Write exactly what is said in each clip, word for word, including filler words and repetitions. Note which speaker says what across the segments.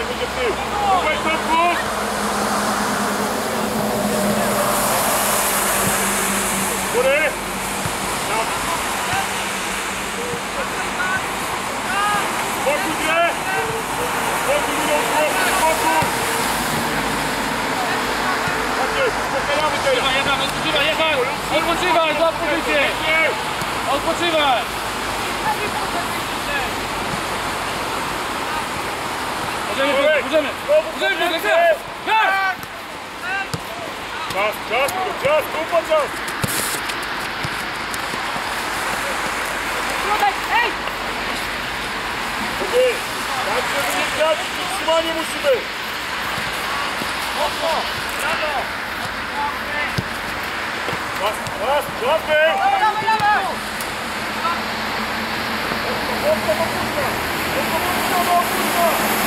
Speaker 1: niech będzie w tył. Słuchaj, korpus! Góry! Tam. Spokój grę! Spokój minął chłopcy, spokój! Tak jest, uspokajamy teraz!
Speaker 2: Jeden, odpoczywaj, jeden! Odpoczywaj, za pozycję! Odpoczywaj! Możemy, możemy! Możemy, możemy!
Speaker 1: Czas, czas, czas, kupa czas! Okej, tak żeby nie grać, przytrzymanie musi być! Mocno! Brawo! Czas, czas, łapy!
Speaker 3: Dawaj, dawaj!
Speaker 1: Mocno, mocno, mocno! Mocno, mocno, mocno!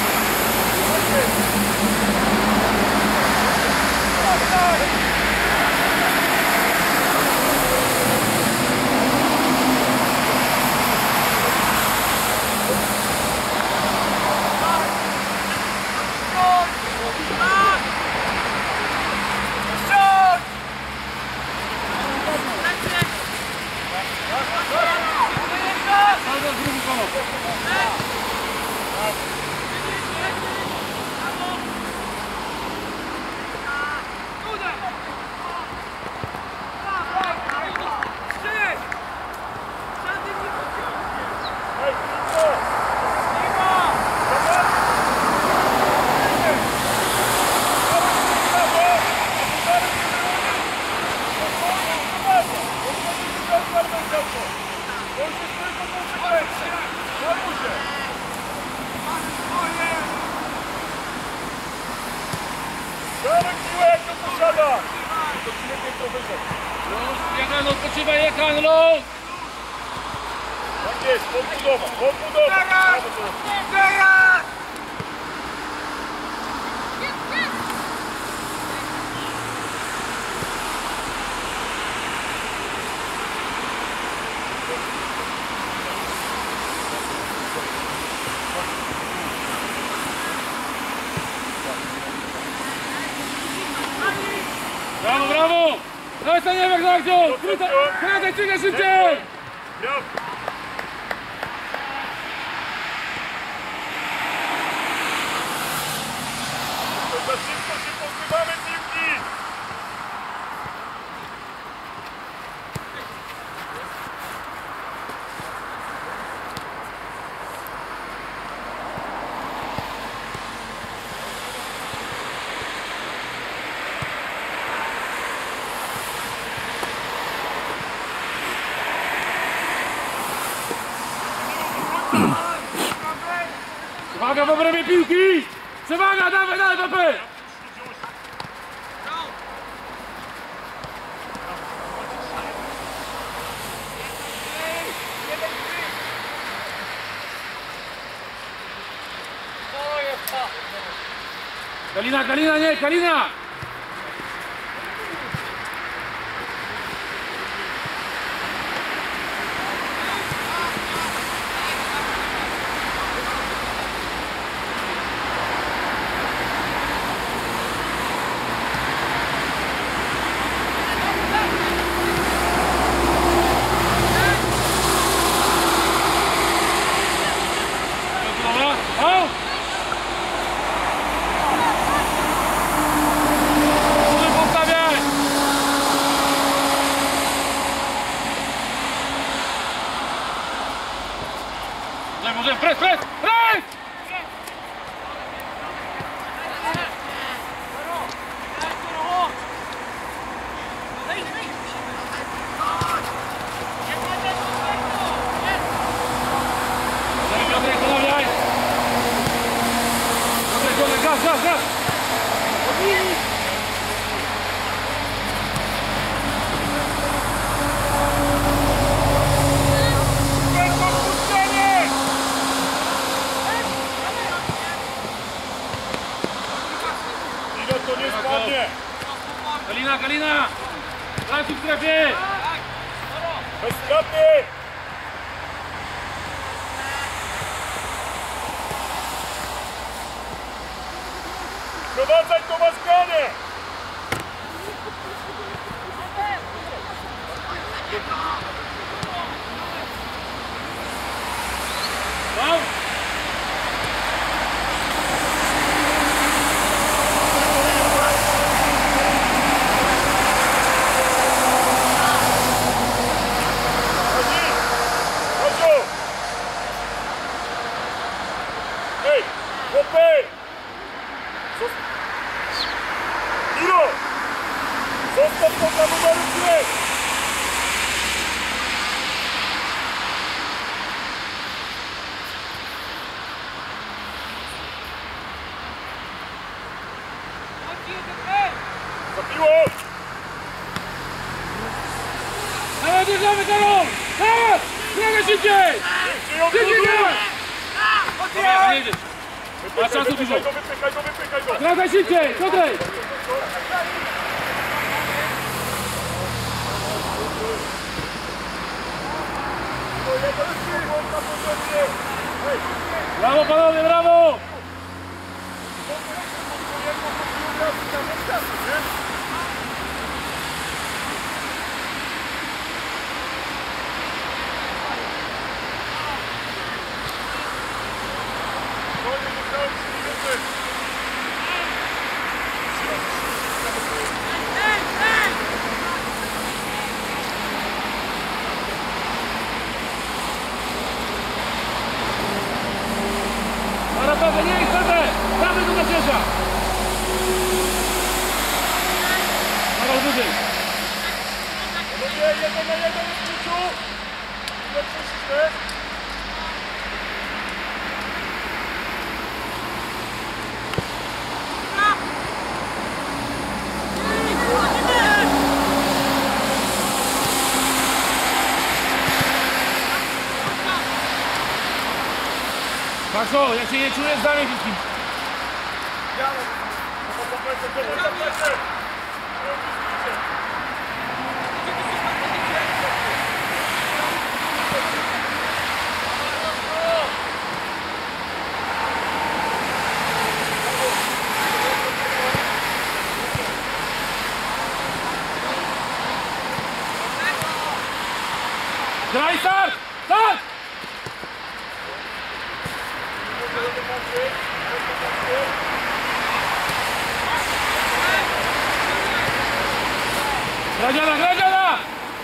Speaker 2: Jekan, odpoczywaj, Jekan, luz!
Speaker 1: Tak jest, podbudowa, podbudowa!
Speaker 2: Brawo, brawo! Dawaj Staniewek, dawaj wziął! Kręcaj, czynę szybciej!
Speaker 1: Za szybko się pozbywamy piłki!
Speaker 2: Przewaga w obrębie piłki! Przewaga, dawaj, dawaj, dawaj! Kalina, Kalina, nie, Kalina! Może pres, pres, pres! Gaz, gaz, gaz! Kalina, Kalina! Daj tu w strefie!
Speaker 1: Bez straty! Sprowadzaj to maskanie!
Speaker 2: No!
Speaker 1: Hej! Chłopy! Miro! Zostaw to dla numeru dwie! Zabiło!
Speaker 2: Dawaj, bierzemy teraz! Teraz! Drogę szybciej! Szybciej! Dobra, nie jedziesz. Masz czasu dużo.
Speaker 1: Wypychaj go, wypychaj go, wypychaj go!
Speaker 2: Drogę szybciej! Tutaj! Brawo panowie, brawo! Dobra, Paweł, nie idź, Paweł! Damy do macierza! Paweł, wyżej!
Speaker 1: Panowie, jeden na jeden w kluczu! Ile przyszliśmy?
Speaker 2: Patrzo, jak się nie czujesz, damy wszystkim. Graj, start! Start! Gradziana, Gradziana!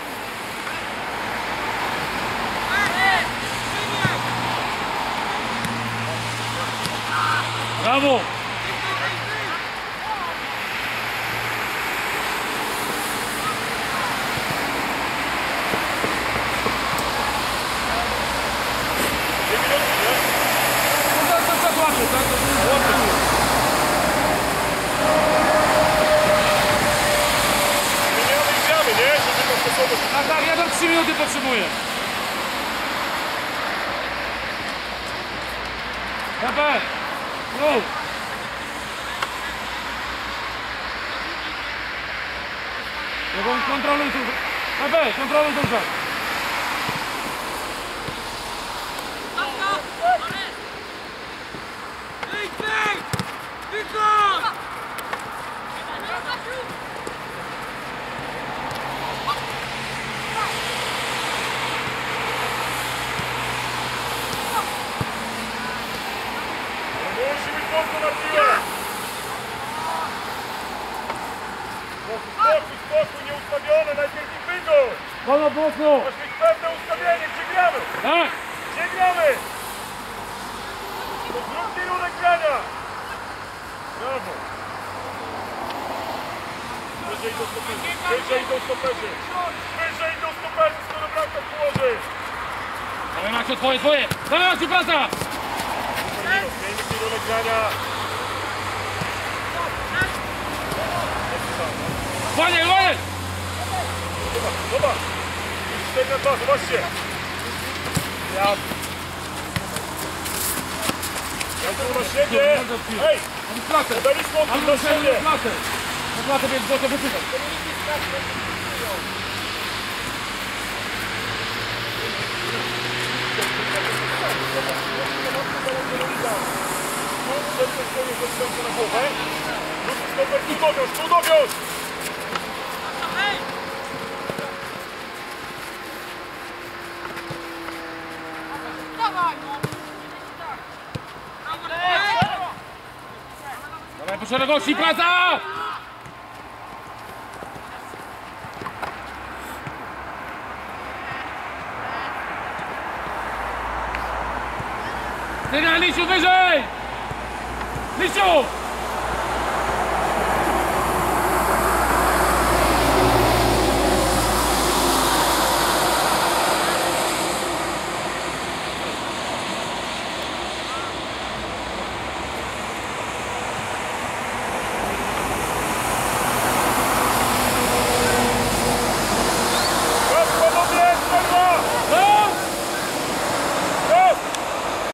Speaker 2: Brawo! Tak, tak, ja tam trzy minuty potrzebuję. Pepe! Mów! Kontroluj tu. Pepe, kontroluj tu.
Speaker 1: Musi być mocno na piłę! Spokój, spokój, nieustawione, najpierw ich wygo!
Speaker 2: Wolno, mocno!
Speaker 1: Masz mieć pewne ustawienie, gdzie gramy?
Speaker 2: Tak!
Speaker 1: Gdzie gramy? To zrób kierunek grania! Brawo! Wyżej idą stoperzy, wyżej idą stoperzy! Wyżej idą stoperzy, skoro bramka położy!
Speaker 2: Dawaj Maksiu, twoje, twoje! Dawaj Maksiu, pasa!
Speaker 1: Zmieńmy kierunek grania!
Speaker 2: Panie, panie!
Speaker 1: Zobacz, zobacz! cztery na dwa, zobaczcie! Ja... Ja tu na siebie! Hej!
Speaker 2: Mam klatę!
Speaker 1: Podaliśmy
Speaker 2: Mam
Speaker 1: odwrót na siebie!
Speaker 2: klatę! Na klatę, więc go to wypychaj.
Speaker 1: Tu, żeby to na głowę. stoper, tu dowiąż, tu dowiąż!
Speaker 2: Dawaj po szerokości, praca! Sygnał, Lisiu, wyżej! Lisiu!